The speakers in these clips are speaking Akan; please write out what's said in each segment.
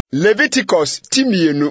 Leviticus timienu.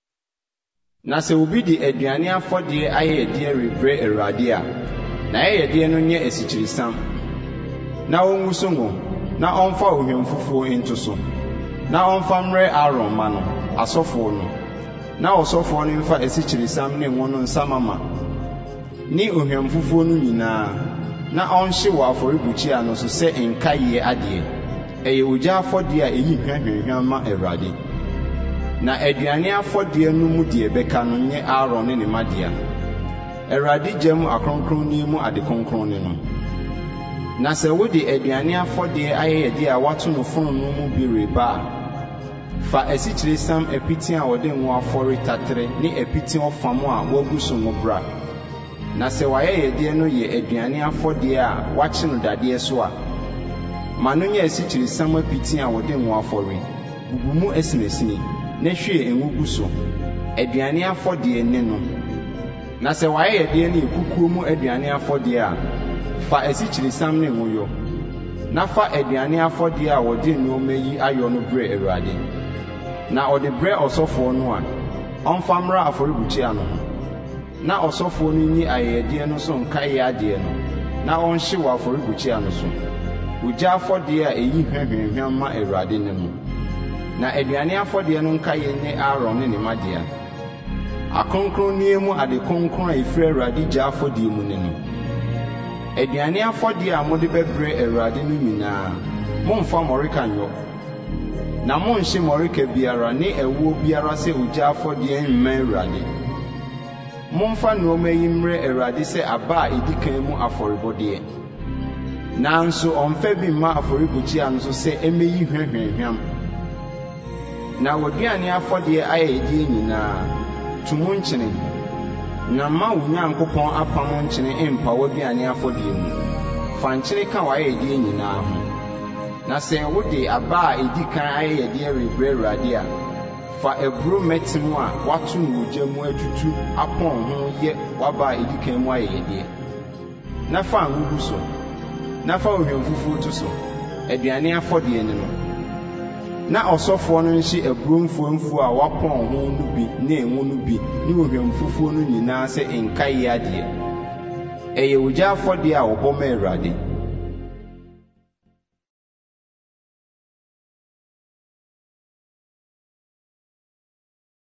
Na se obi di aduane afɔde ayɛ yɛde rebrɛ Awurade a, na yɛde no nyɛ esikyirisan. Na onwuso ngo, na ɔmfa ohwam fufuo into so. Na ɔmfa mmerɛ Aaron ma no, asɔfo no. Na ɔsɔfo no mfa esikyirisan ne ngo no nsamama. Ni ohwam fufuo no nyinaa, na ɔnhye wɔ afɔrebukyia no so sɛ nkaye ade. Ɛyɛ ogya afɔde a eyi hwehwehwam ma Awurade. Na aduane afɔde no mu de bɛka no nye Aaron ne madea. Awurade gya mu akronkron mu ade kronkron ne no. Na sɛ wode aduane afɔde ayɛ yɛde a wato no fonno mu bi reba, fa esikyirisan apiti a wɔde ngo afɔre tatere ne apiti ɔfam a wagu so ngo bra. Na sɛ wayɛ yɛde no yɛ aduane afɔde a wakye no dadeɛ so a, ma no nyɛ esikyirisan apiti a wɔde ngo afɔre, bubu mu esinesini, na hwie ngo gu so, aduane afɔde ne no. Na sɛ wayɛ yɛde no ekukuo mu aduane afɔde a, fa esikyirisan ne ngo yo. Na fa aduane afɔde a wɔde nneɛma yi ayɔ no brɛ Awurade. Na ɔde brɛ ɔsɔfo no a, ɔmfa mmra afɔrebukyia no. Na ɔsɔfo no nyi ayɛyɛde no so nkae ade no, na ɔnhye wɔ afɔrebukyia no so. Ogya afɔde a eyi hwehwehwam ma Awurade ne no. Na aduane afɔde no nkae ne Aaron ne madea. Akronkron mu ade kronkron a efiri Awurade gya afɔde mu ne no. Aduane afɔde a mode bɛbrɛ Awurade no nyinaa, momfa mmɔreka nyɔ. Na monhye mmɔreka biara ne ɛwuo biara sɛ ogya afɔde mma Awurade. Momfa nneɛma yi mmerɛ Awurade sɛ aba a edi kan mu afɔrebɔdeɛ. Nanso ɔmfa bi mma afɔrebukyia no so sɛ emeyi hwehwehwam. Na wɔduane afɔde ayɛ yɛde nyinaa, tumu nkyene. Na ma wo Nyankopɔn apam nkyene mpa wɔduane afɔde mu. Fa nkyene ka wayɛ yɛde nyinaa ho. Na sɛ wode aba a edi kan ayɛ yɛde rebrɛ Awurade a, fa eburo mɛtemu a wato no ogya mu atutu apɔn ho yɛ waba a edi kan mu ayɛ yɛde. Na fa ngugu so. Na fa ohwam fufuo to so, aduane afɔde ne no. Na ɔsɔfo no nhye eburo mfuomfuo a wapɔn ho no bi ne ngo no bi ne ohwam fufuo no nyinaa sɛ nkae ade. Ɛyɛ ogya afɔde a wɔbɔ ma Awurade.